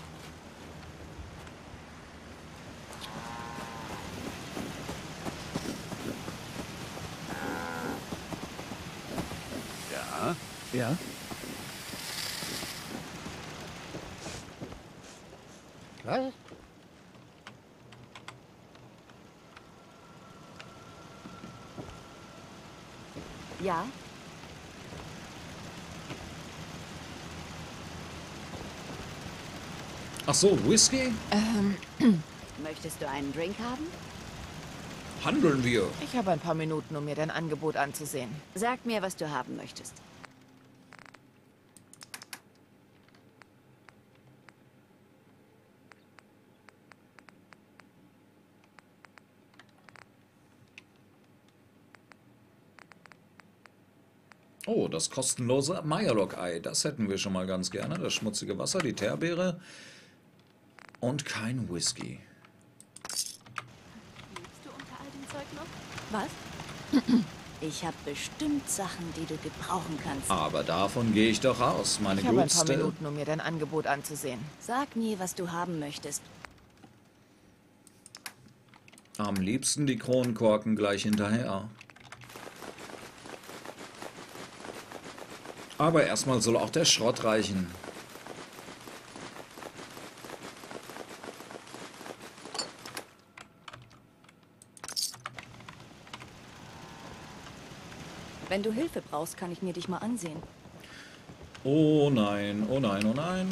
S2: Ja? Ja?
S5: Was?
S3: Ja?
S1: Ach so, Whisky?
S4: Möchtest du einen Drink haben?
S1: Handeln wir.
S6: Ich habe ein paar Minuten, um mir dein Angebot anzusehen.
S4: Sag mir, was du haben möchtest.
S1: Oh, das kostenlose Meyerlock-Ei. Das hätten wir schon mal ganz gerne. Das schmutzige Wasser, die Teerbeere und kein Whisky.
S4: Lebst du unter all dem Zeug noch?
S3: Was? Ich habe bestimmt Sachen, die du gebrauchen kannst.
S1: Aber davon gehe ich doch aus, meine
S6: Ich habe ein paar
S1: Gutste.
S6: Minuten, um mir dein Angebot anzusehen.
S3: Sag mir, was du haben möchtest.
S1: Am liebsten die Kronkorken gleich hinterher. Aber erstmal soll auch der Schrott reichen.
S3: Wenn du Hilfe brauchst, kann ich mir dich mal ansehen.
S1: Oh nein, oh nein, oh nein.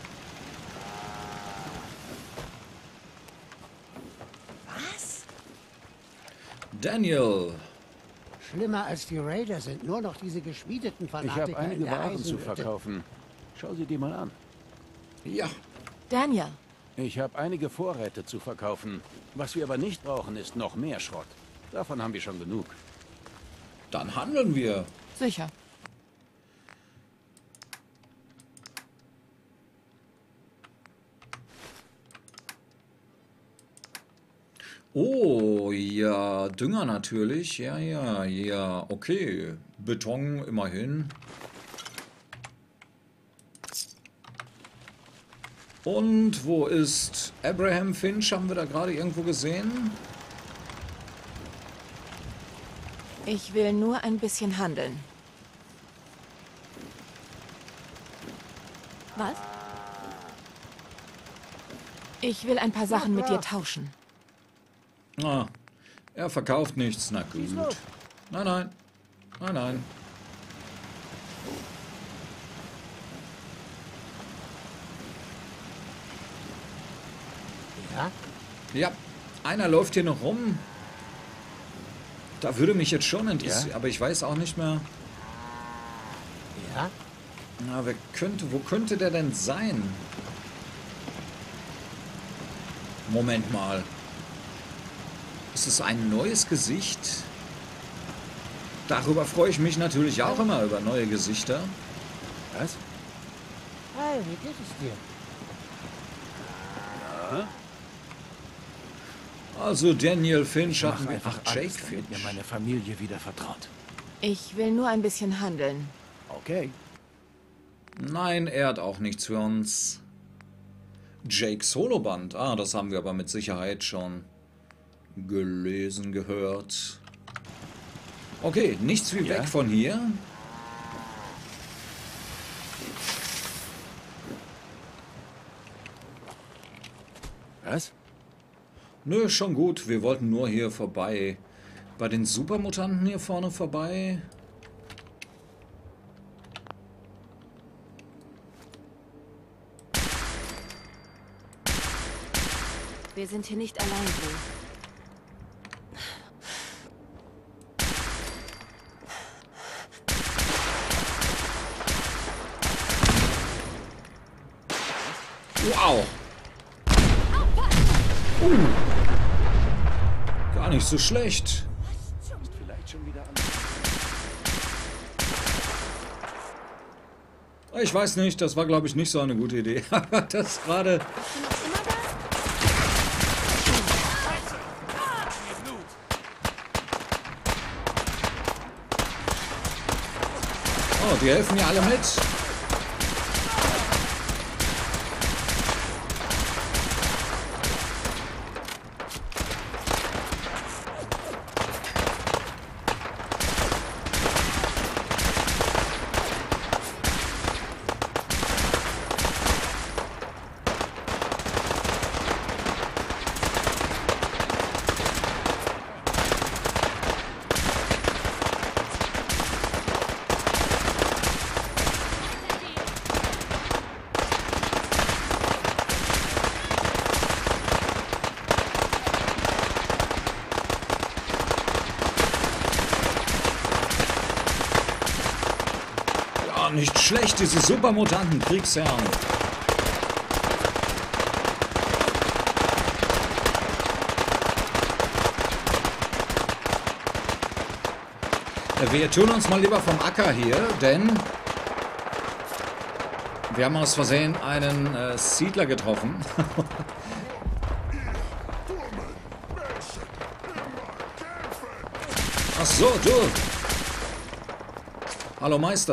S5: Was?
S1: Daniel.
S5: Schlimmer als die Raider sind nur noch diese geschmiedeten
S2: Ich
S5: Fanatiker
S2: habe
S5: in
S2: einige
S5: der
S2: Waren zu
S5: Eisenhütte.
S2: verkaufen. Schau sie dir mal an.
S1: Ja.
S6: Daniel,
S2: Ich habe einige Vorräte zu verkaufen. Was wir aber nicht brauchen, ist noch mehr Schrott. Davon haben wir schon genug.
S1: Dann handeln wir.
S6: sicher.
S1: Oh, ja, Dünger natürlich. Ja, ja, ja. Okay. Beton immerhin. Und wo ist Abraham Finch? Haben wir da gerade irgendwo gesehen?
S6: Ich will nur ein bisschen handeln.
S3: Was?
S6: Ich will ein paar Sachen mit dir tauschen.
S1: Ah, er verkauft nichts. Na gut. Nein, nein. Nein, nein.
S5: Ja?
S1: Ja, einer läuft hier noch rum. Da würde mich jetzt schon interessieren,
S2: Ja?
S1: aber ich weiß auch nicht mehr.
S5: Ja?
S1: Na, wo könnte der denn sein? Moment mal. Ist es ein neues Gesicht? Darüber freue ich mich natürlich auch immer, über neue Gesichter.
S2: Was?
S5: Hi, wie geht es dir?
S1: Also Daniel Finch
S2: Mach
S1: hatten wir.
S2: einfach
S1: Ach, Jake
S2: alles, damit mir
S1: Finch.
S2: meine Familie wieder vertraut.
S6: Ich will nur ein bisschen handeln.
S2: Okay.
S1: Nein, er hat auch nichts für uns. Jake Soloband. Ah, das haben wir aber mit Sicherheit schon gelesen, gehört. Okay, nichts wie
S2: Ja?
S1: weg von hier.
S2: Was?
S1: Nö, schon gut. Wir wollten nur hier vorbei. Bei den Supermutanten hier vorne vorbei.
S3: Wir sind hier nicht allein, Blue.
S1: Wow. Gar nicht so schlecht.
S2: Vielleicht schon wieder an.
S1: Ich weiß nicht, das war glaube ich nicht so eine gute Idee. Aber das gerade... Oh, die helfen mir alle mit. Nicht schlecht, diese Supermutanten, Kriegsherren. Wir tun uns mal lieber vom Acker hier, denn wir haben aus Versehen einen Siedler getroffen. Ach so, du. Hallo Meister.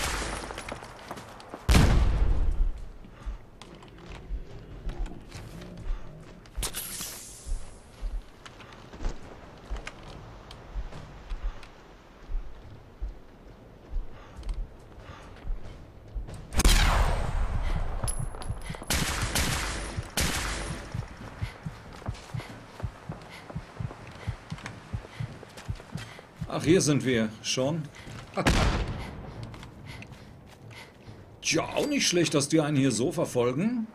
S1: Ach, hier sind wir schon. Tja, auch nicht schlecht, dass die einen hier so verfolgen.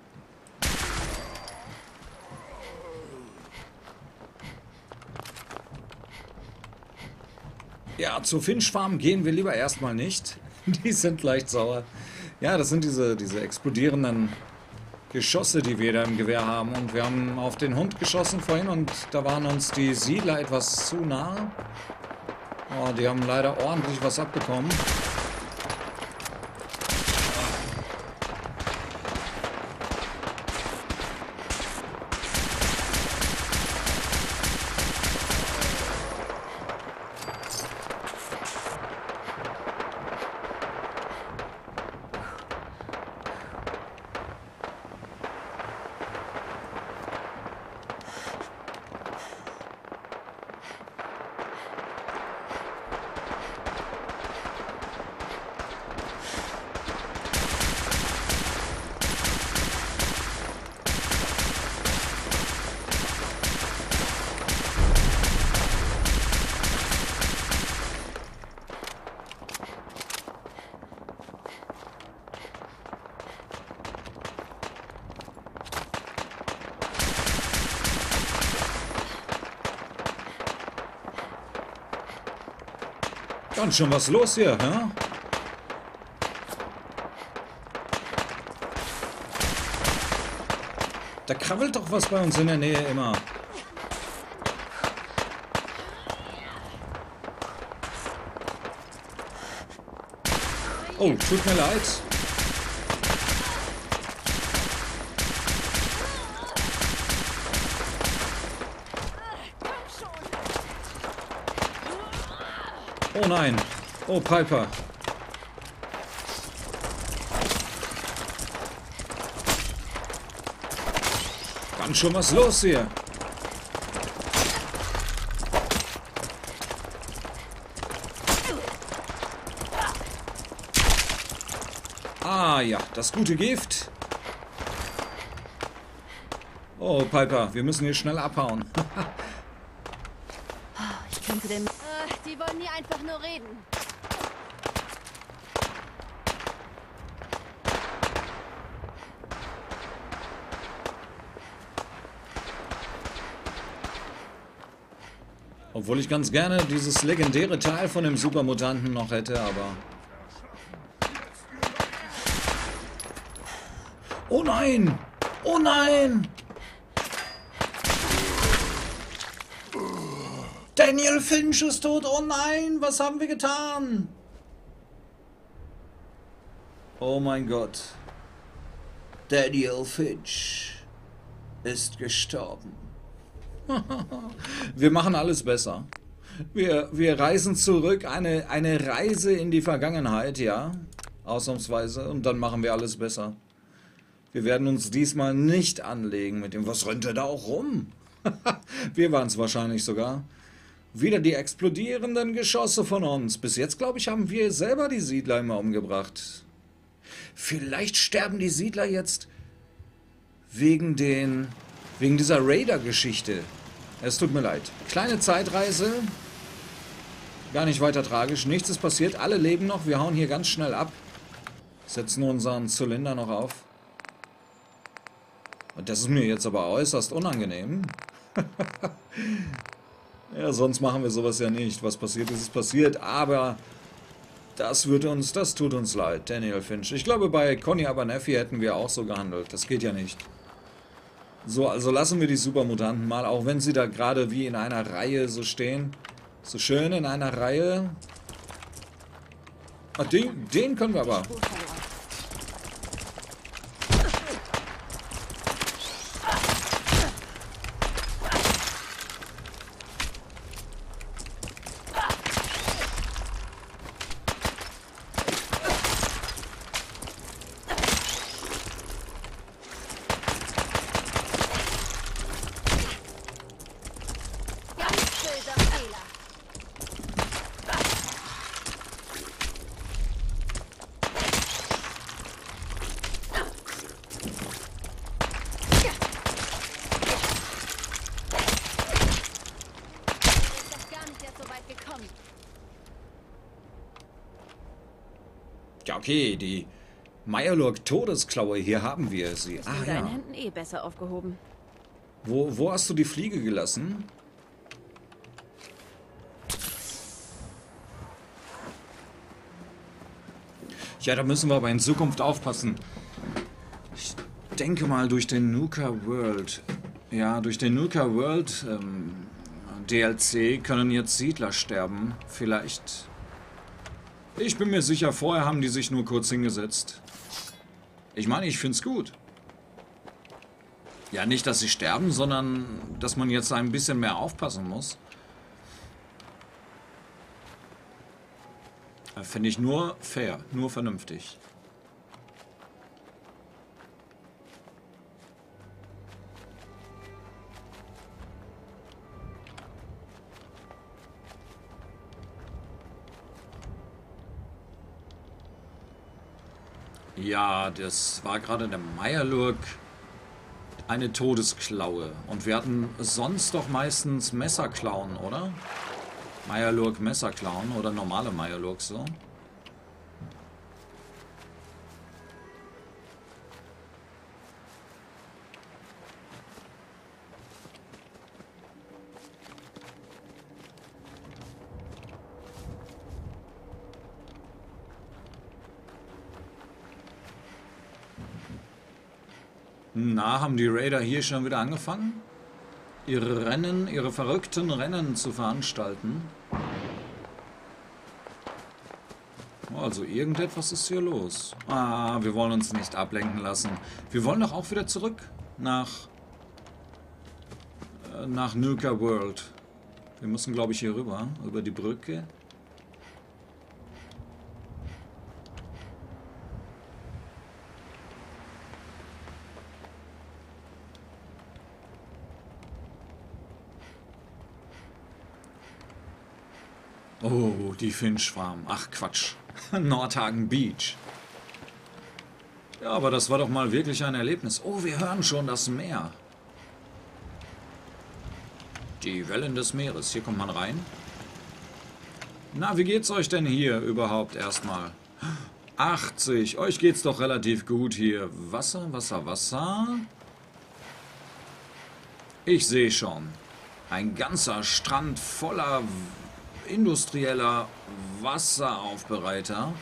S1: Ja, zur Finch Farm gehen wir lieber erstmal nicht. Die sind leicht sauer. Ja, das sind diese explodierenden Geschosse, die wir da im Gewehr haben. Und wir haben auf den Hund geschossen vorhin und da waren uns die Siedler etwas zu nah. Oh, die haben leider ordentlich was abbekommen. Ganz schön was los hier, hä? Da krabbelt doch was bei uns in der Nähe immer. Oh, tut mir leid. Oh nein. Oh, Piper. Ganz schon was los hier. Ah ja, das gute Gift. Oh, Piper, wir müssen hier schnell abhauen.
S3: Ich könnte den...
S4: Die wollen nie einfach nur reden.
S1: Obwohl ich ganz gerne dieses legendäre Teil von dem Supermutanten noch hätte, aber... Oh nein! Oh nein! Daniel Finch ist tot! Oh nein! Was haben wir getan? Oh mein Gott. Daniel Finch ist gestorben. Wir machen alles besser. Wir reisen zurück, eine Reise in die Vergangenheit, ja, ausnahmsweise, und dann machen wir alles besser. Wir werden uns diesmal nicht anlegen mit dem, was rennt der da auch rum? Wir waren es wahrscheinlich sogar. Wieder die explodierenden Geschosse von uns. Bis jetzt, glaube ich, haben wir selber die Siedler immer umgebracht. Vielleicht sterben die Siedler jetzt wegen dieser Raider-Geschichte. Es tut mir leid. Kleine Zeitreise. Gar nicht weiter tragisch. Nichts ist passiert. Alle leben noch. Wir hauen hier ganz schnell ab. Setzen unseren Zylinder noch auf. Und das ist mir jetzt aber äußerst unangenehm. Ja, sonst machen wir sowas ja nicht. Was passiert ist, ist passiert. Aber das tut uns leid, Daniel Finch. Ich glaube, bei Conny Abernathy hätten wir auch so gehandelt. Das geht ja nicht. So, also lassen wir die Supermutanten mal, auch wenn sie da gerade wie in einer Reihe so stehen. So schön in einer Reihe. Ach, den können wir aber. Ja, okay, die Mirelurk-Todesklaue, hier haben wir sie.
S3: Ist in deinen Händen eh besser aufgehoben.
S1: Wo hast du die Fliege gelassen? Ja, da müssen wir aber in Zukunft aufpassen. Ich denke mal, durch den Nuka World... Ja, durch den Nuka World DLC können jetzt Siedler sterben. Vielleicht... Ich bin mir sicher, vorher haben die sich nur kurz hingesetzt. Ich meine, ich find's gut. Ja, nicht, dass sie sterben, sondern dass man jetzt ein bisschen mehr aufpassen muss. Finde ich nur fair, nur vernünftig. Ja, das war gerade der Mirelurk, eine Todesklaue. Und wir hatten sonst doch meistens Messerklauen, oder? Mirelurk Messerklauen oder normale Mirelurk so. Na, haben die Raider hier schon wieder angefangen? Ihre verrückten Rennen zu veranstalten? Also irgendetwas ist hier los. Ah, wir wollen uns nicht ablenken lassen. Wir wollen doch auch wieder zurück nach Nuka World. Wir müssen, glaube ich, hier rüber, über die Brücke. Oh, die Finch Farm. Ach, Quatsch. Nordhagen Beach. Ja, aber das war doch mal wirklich ein Erlebnis. Oh, wir hören schon das Meer. Die Wellen des Meeres. Hier kommt man rein. Na, wie geht's euch denn hier überhaupt erstmal? 80. Euch geht's doch relativ gut hier. Wasser, Wasser, Wasser. Ich sehe schon. Ein ganzer Strand voller industrieller Wasseraufbereiter.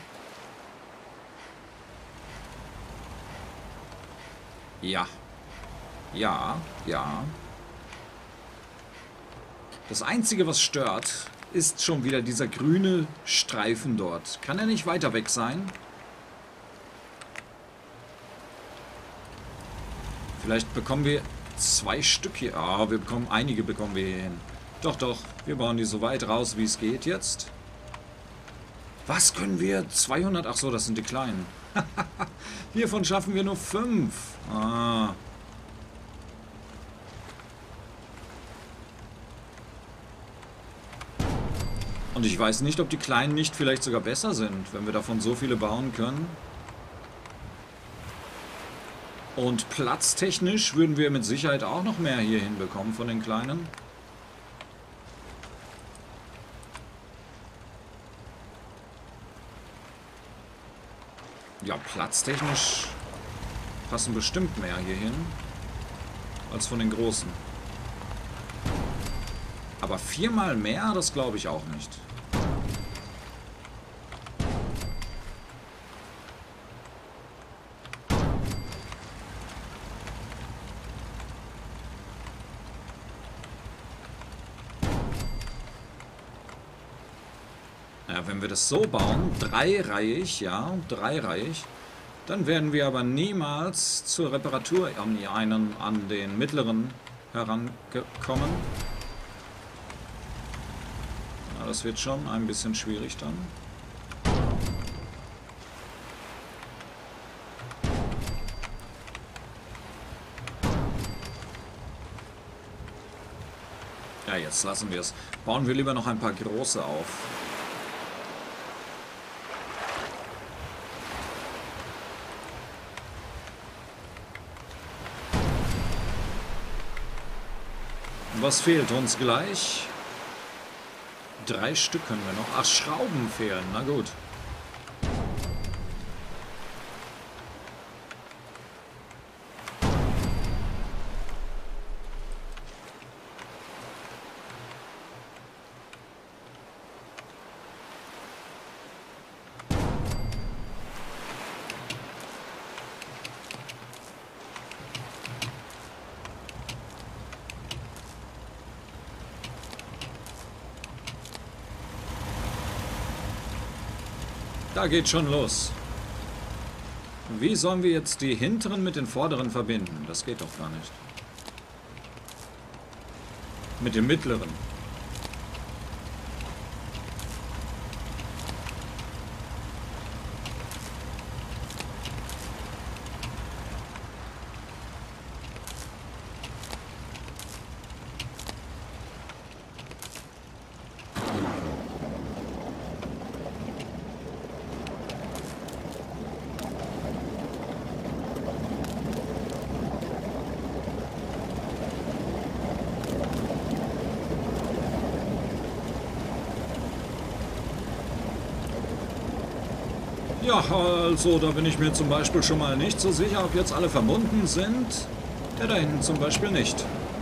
S1: Ja. Ja, ja. Das Einzige, was stört, ist schon wieder dieser grüne Streifen dort. Kann er nicht weiter weg sein? Vielleicht bekommen wir 2 Stück hier. Ah, einige bekommen wir hier hin. Doch, doch. Wir bauen die so weit raus, wie es geht jetzt. Was können wir? 200? Ach so, das sind die kleinen. Hiervon schaffen wir nur 5. Ah. Und ich weiß nicht, ob die kleinen nicht vielleicht sogar besser sind, wenn wir davon so viele bauen können. Und platztechnisch würden wir mit Sicherheit auch noch mehr hier hinbekommen von den kleinen. Ja, platztechnisch passen bestimmt mehr hier hin als von den großen. Aber 4-mal mehr, das glaube ich auch nicht. Ja, wenn wir das so bauen, dreireihig, ja, dreireihig, dann werden wir aber niemals zur Reparatur an den mittleren herankommen. Ja, das wird schon ein bisschen schwierig dann. Ja, jetzt lassen wir es. Bauen wir lieber noch ein paar große auf. Was fehlt uns gleich? 3 Stück können wir noch. Ach, Schrauben fehlen. Na gut. Da geht schon los. Wie sollen wir jetzt die hinteren mit den vorderen verbinden? Das geht doch gar nicht. Mit den mittleren. Ja, also da bin ich mir zum Beispiel schon mal nicht so sicher, ob jetzt alle verbunden sind. Der da hinten zum Beispiel nicht.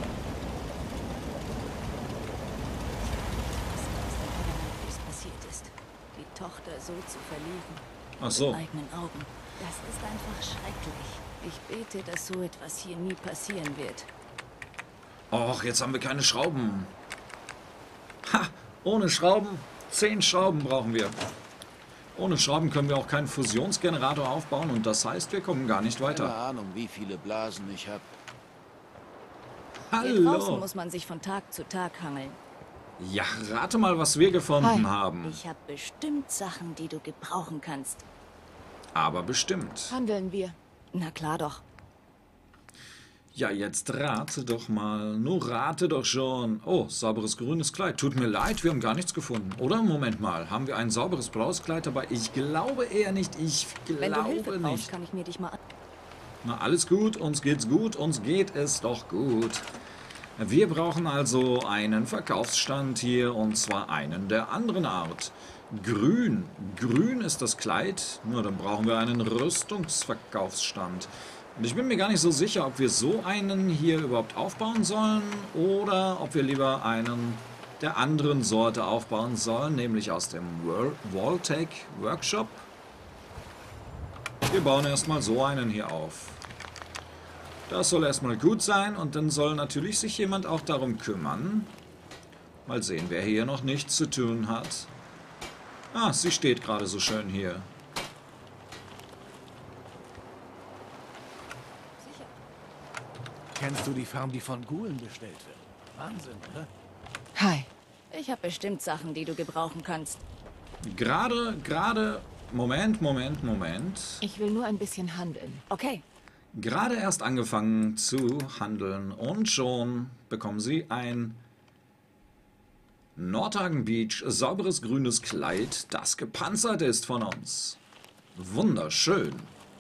S3: Was passiert ist. Die Tochter so zu verlieren.
S1: Ach so.
S3: Mit eigenen Augen. Das ist einfach schrecklich. Ich bete, dass so etwas hier nie passieren wird.
S1: Och, jetzt haben wir keine Schrauben. Ha, ohne Schrauben. 10 Schrauben brauchen wir. Ohne Schrauben können wir auch keinen Fusionsgenerator aufbauen und das heißt, wir kommen gar nicht
S2: Keine
S1: weiter.
S2: Ahnung, wie viele Blasen ich habe.
S3: Hier draußen
S1: Hallo.
S3: muss man sich von Tag zu Tag hangeln.
S1: Ja, rate mal, was wir gefunden
S6: Hi.
S1: haben.
S3: Ich habe bestimmt Sachen, die du gebrauchen kannst.
S1: Aber bestimmt.
S6: Handeln wir.
S3: Na klar doch.
S1: Ja, jetzt rate doch mal. Nur rate doch schon. Oh, sauberes grünes Kleid. Tut mir leid, wir haben gar nichts gefunden. Oder? Moment mal. Haben wir ein sauberes blaues Kleid dabei? Ich glaube eher nicht. Ich
S3: Wenn du Hilfe
S1: glaube
S3: brauchst,
S1: nicht.
S3: kann ich mir dich mal an...
S1: Na, alles gut. Uns geht's gut. Uns geht es doch gut. Wir brauchen also einen Verkaufsstand hier und zwar einen der anderen Art. Grün. Grün ist das Kleid. Nur dann brauchen wir einen Rüstungsverkaufsstand. Und ich bin mir gar nicht so sicher, ob wir so einen hier überhaupt aufbauen sollen oder ob wir lieber einen der anderen Sorte aufbauen sollen, nämlich aus dem Vaultec Workshop. Wir bauen erstmal so einen hier auf. Das soll erstmal gut sein und dann soll natürlich sich jemand auch darum kümmern. Mal sehen, wer hier noch nichts zu tun hat. Ah, sie steht gerade so schön hier.
S2: Kennst du die Farm, die von Ghoulen bestellt wird? Wahnsinn, oder?
S6: Hi.
S3: Ich habe bestimmt Sachen, die du gebrauchen kannst.
S1: Gerade, Moment.
S6: Ich will nur ein bisschen handeln.
S3: Okay.
S1: Gerade erst angefangen zu handeln und schon bekommen Sie ein Nordhagen Beach sauberes grünes Kleid, das gepanzert ist von uns. Wunderschön.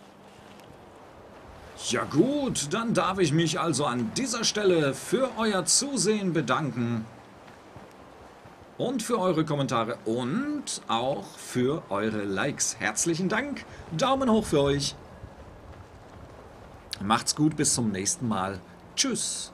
S1: Ja gut, dann darf ich mich also an dieser Stelle für euer Zusehen bedanken. Und für eure Kommentare und auch für eure Likes. Herzlichen Dank. Daumen hoch für euch. Macht's gut, bis zum nächsten Mal. Tschüss.